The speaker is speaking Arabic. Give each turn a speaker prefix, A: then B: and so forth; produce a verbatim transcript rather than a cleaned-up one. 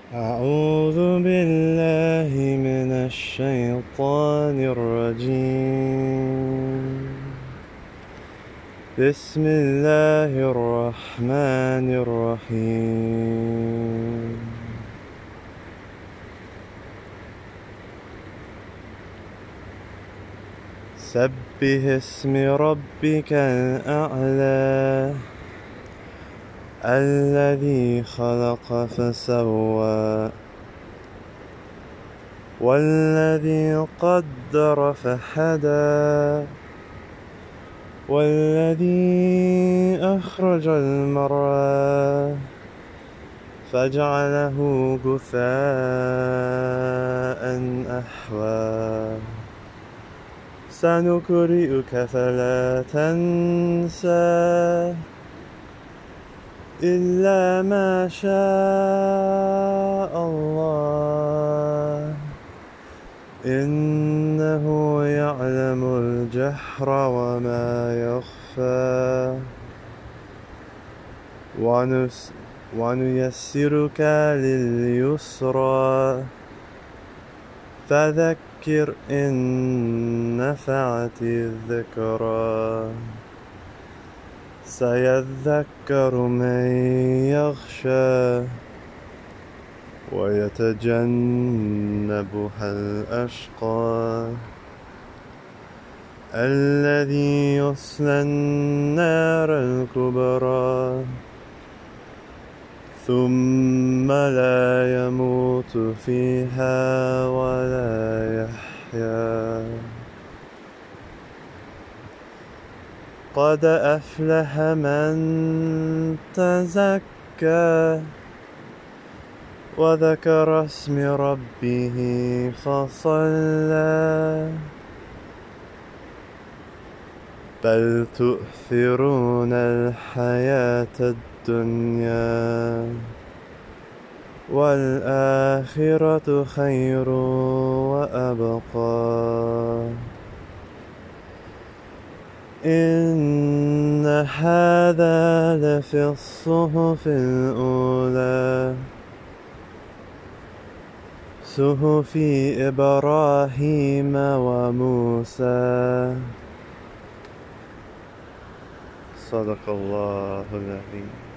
A: أعوذ بالله من الشيطان الرجيم. بسم الله الرحمن الرحيم. سبح اسم ربك الأعلى الذي خلق فسوى والذي قدر فهدى والذي أخرج المرعى فجعله غثاء أحوى سنقرئك فلا تنسى إلا ما شاء الله إنه يعلم الجهر وما يخفى ونس ونيسرك لليسرى فذكر إن نفعت الذكرى سيذكر من يخشى ويتجنبها الأشقى الذي يصلى النار الكبرى ثم لا يموت فيها ولا يحيا قد أفلح من تزكى وذكر اسم ربه فصلى بل تؤثرون الحياة الدنيا والآخرة خير وأبقى إن هذا لفي الصحف الأولى صحف إبراهيم وموسى صدق الله العظيم.